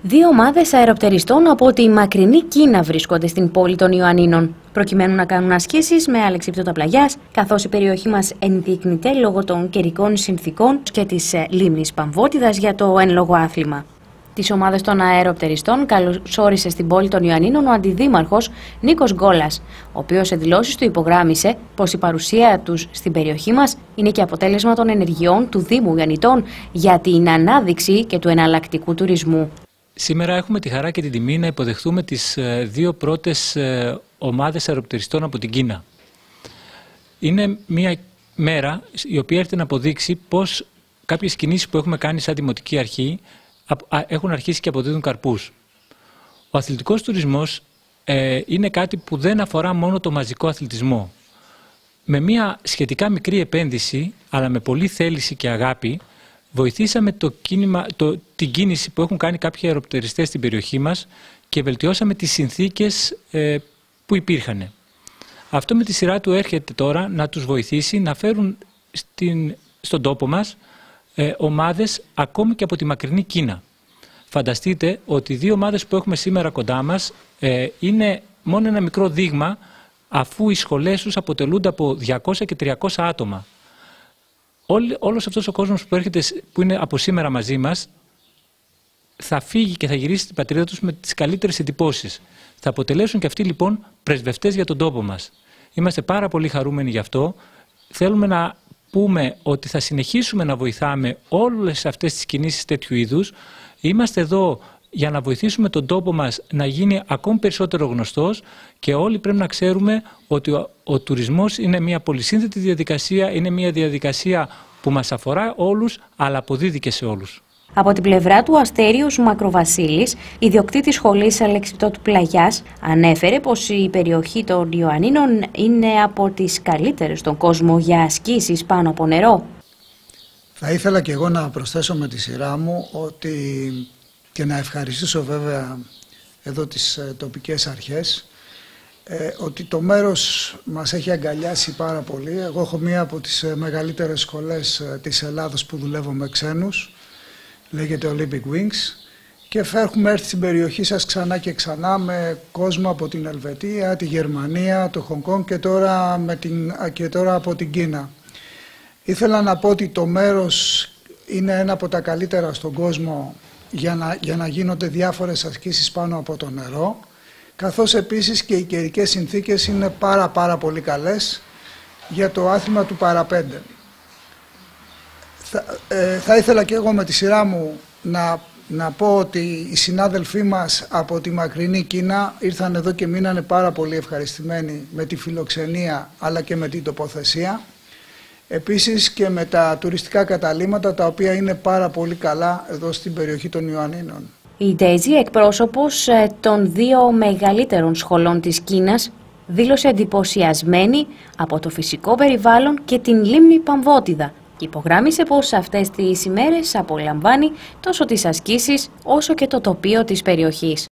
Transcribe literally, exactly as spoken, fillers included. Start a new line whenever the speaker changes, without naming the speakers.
Δύο ομάδες αεροπτεριστών από τη μακρινή Κίνα βρίσκονται στην πόλη των Ιωαννίνων, προκειμένου να κάνουν ασκήσεις με αλεξίπτωτα πλαγιάς, καθώς η περιοχή μας ενδείκνυται λόγω των καιρικών συνθήκων και της λίμνης Παμβότιδας για το εν λόγω άθλημα. Τις ομάδες των αεροπτεριστών καλωσόρισε στην πόλη των Ιωαννίνων ο αντιδήμαρχος Νίκος Γκόλας, ο οποίος σε δηλώσεις του υπογράμμισε πως η παρουσία τους στην περιοχή μας είναι και αποτέλεσμα των ενεργειών του Δήμου Ιωαννιτών για την ανάδειξη και του εναλλακτικού τουρισμού.
Σήμερα έχουμε τη χαρά και την τιμή να υποδεχθούμε τις δύο πρώτες ομάδες αεροπτεριστών από την Κίνα. Είναι μια μέρα η οποία έρχεται να αποδείξει πως κάποιες κινήσεις που έχουμε κάνει σαν Δημοτική Αρχή έχουν αρχίσει και αποδίδουν καρπούς. Ο αθλητικός τουρισμός ε, είναι κάτι που δεν αφορά μόνο το μαζικό αθλητισμό. Με μια σχετικά μικρή επένδυση, αλλά με πολλή θέληση και αγάπη, βοηθήσαμε το κίνημα, το, την κίνηση που έχουν κάνει κάποιοι αεροπτεριστές στην περιοχή μας και βελτιώσαμε τις συνθήκες ε, που υπήρχαν. Αυτό με τη σειρά του έρχεται τώρα να τους βοηθήσει να φέρουν στην, στον τόπο μας ε, ομάδες ακόμη και από τη μακρινή Κίνα. Φανταστείτε ότι οι δύο ομάδες που έχουμε σήμερα κοντά μας ε, είναι μόνο ένα μικρό δείγμα, αφού οι σχολές τους αποτελούνται από διακόσια και τριακόσια άτομα. Όλη, όλος αυτός ο κόσμος που έρχεται, που είναι από σήμερα μαζί μας, θα φύγει και θα γυρίσει στην πατρίδα τους με τις καλύτερες εντυπώσεις. Θα αποτελέσουν και αυτοί λοιπόν πρεσβευτές για τον τόπο μας. Είμαστε πάρα πολύ χαρούμενοι γι' αυτό. Θέλουμε να πούμε ότι θα συνεχίσουμε να βοηθάμε όλες αυτές τις κινήσεις τέτοιου είδους. Είμαστε εδώ για να βοηθήσουμε τον τόπο μας να γίνει ακόμη περισσότερο γνωστός και όλοι πρέπει να ξέρουμε ότι ο, ο τουρισμός είναι μια πολυσύνθετη διαδικασία, είναι μια διαδικασία που μας αφορά όλους, αλλά αποδίδει και σε όλους.
Από την πλευρά του, ο Αστέριος Μακροβασίλης, ιδιοκτήτης σχολής αλεξίπτωτου πλαγιάς, ανέφερε πως η περιοχή των Ιωαννίνων είναι από τις καλύτερες στον κόσμο για ασκήσεις πάνω από νερό.
Θα ήθελα και εγώ να προσθέσω με τη σειρά μου ότι και να ευχαριστήσω βέβαια εδώ τις ε, τοπικές αρχές ε, ότι το μέρος μας έχει αγκαλιάσει πάρα πολύ. Εγώ έχω μία από τις ε, μεγαλύτερες σχολές ε, της Ελλάδος που δουλεύω με ξένους, λέγεται Olympic Wings, και έχουμε έρθει στην περιοχή σας ξανά και ξανά με κόσμο από την Ελβετία, τη Γερμανία, το Χονγκ Κονγκ και τώρα, με την, και τώρα από την Κίνα. Ήθελα να πω ότι το μέρος είναι ένα από τα καλύτερα στον κόσμο για να, για να γίνονται διάφορες ασκήσεις πάνω από το νερό, καθώς επίσης και οι καιρικές συνθήκες είναι πάρα πάρα πολύ καλές για το άθλημα του παραπέντε. Θα, ε, θα ήθελα και εγώ με τη σειρά μου να, να πω ότι οι συνάδελφοί μας από τη μακρινή Κίνα ήρθαν εδώ και μείνανε πάρα πολύ ευχαριστημένοι με τη φιλοξενία αλλά και με την τοποθεσία. Επίσης και με τα τουριστικά καταλύματα, τα οποία είναι πάρα πολύ καλά εδώ στην περιοχή των Ιωαννίνων.
Η Ντέιζι, εκπρόσωπος των δύο μεγαλύτερων σχολών της Κίνας, δήλωσε εντυπωσιασμένη από το φυσικό περιβάλλον και την λίμνη Παμβότιδα και υπογράμμισε πως αυτές τις ημέρες απολαμβάνει τόσο τις ασκήσεις όσο και το τοπίο της περιοχής.